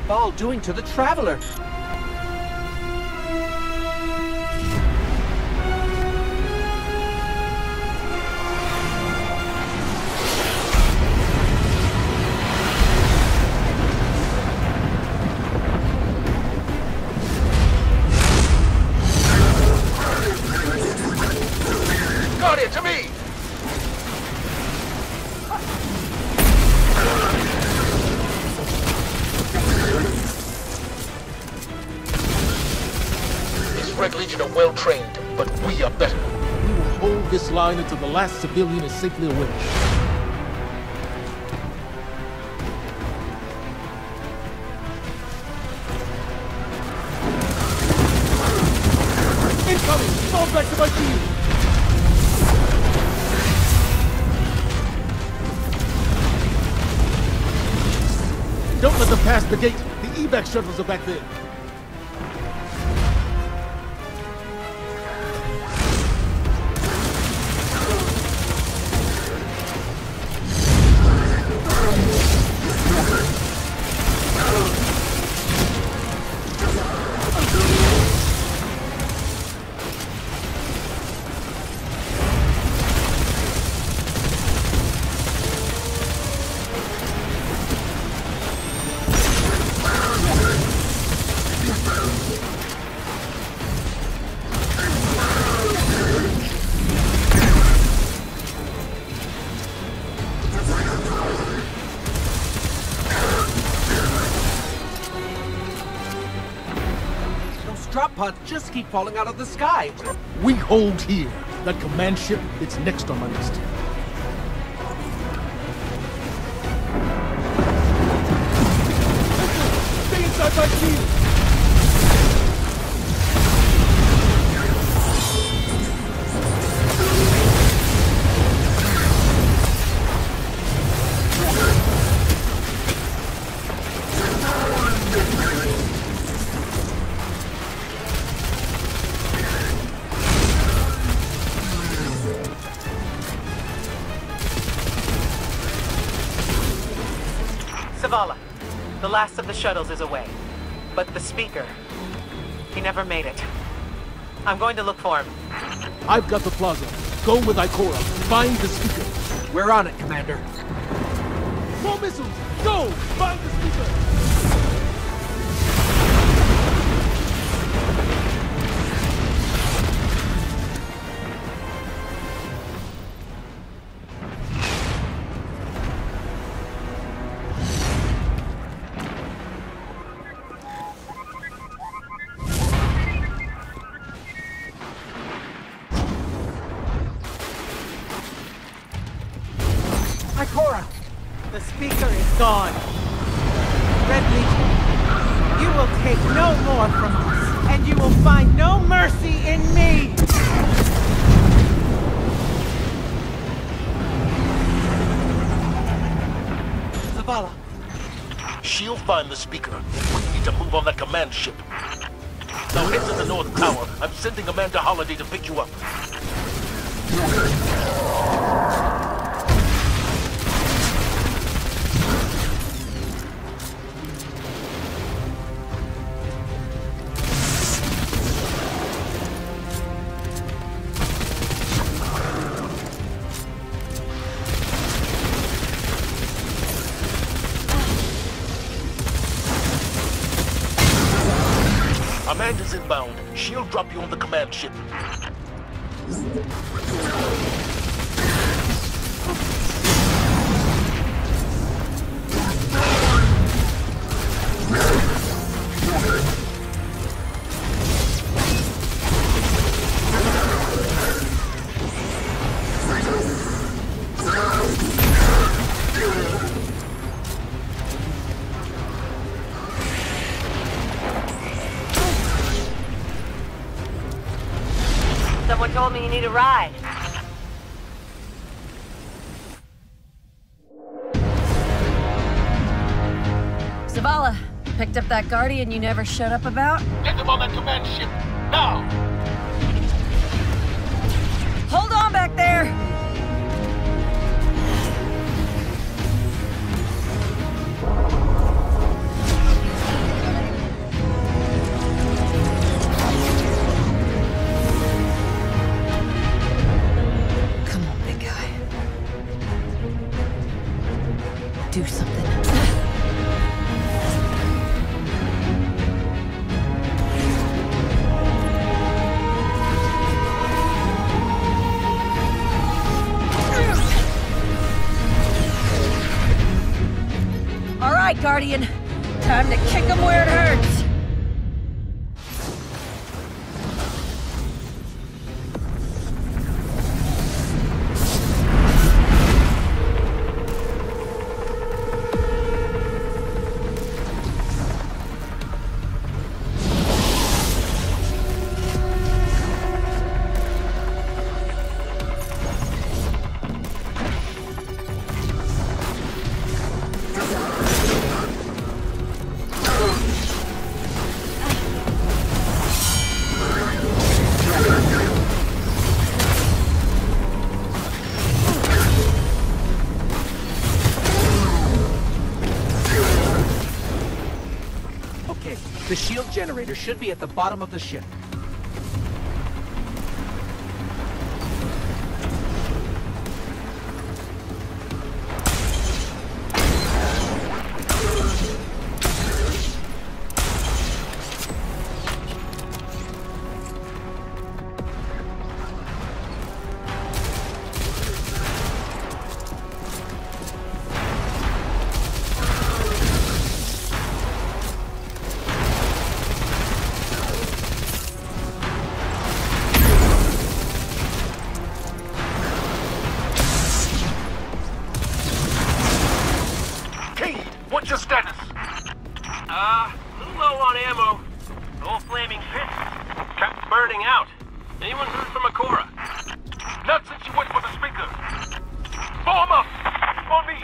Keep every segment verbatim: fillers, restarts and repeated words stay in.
Cabal doing to the Traveler? Guardian, to me! These Red Legion are well trained, but we are better. We will hold this line until the last civilian is safely away. Incoming! Fall back to my team! Don't let them pass the gate! The evac shuttles are back there! Drop pods just keep falling out of the sky. We hold here. That command ship, it's next on my list. Stay inside my shield! Zavala, the last of the shuttles is away. But the speaker, he never made it. I'm going to look for him. I've got the plaza. Go with Ikora. Find the speaker. We're on it, Commander. More missiles! Go! Find the speaker! Ikora! The speaker is gone. Red Legion, you will take no more from us, and you will find no mercy in me! Zavala! She'll find the speaker, and we need to move on that command ship. Now head to the North Tower. I'm sending Amanda Holliday to pick you up. Amanda's inbound. She'll drop you on the command ship. Someone told me you need a ride. Zavala, picked up that Guardian you never showed up about? Get them on that command ship, now! Hold on back there! right, Guardian. Time to kick him where it hurts. The shield generator should be at the bottom of the ship. What's your status? Uh, a little low on ammo. Old flaming pits kept burning out. Anyone heard from Ikora? Not since you went for the speaker. Form up! On me!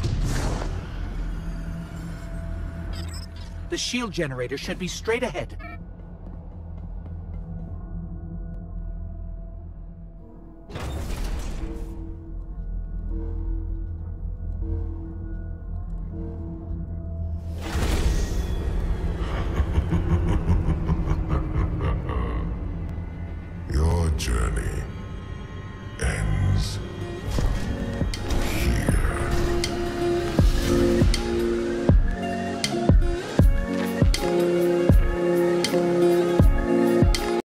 The shield generator should be straight ahead.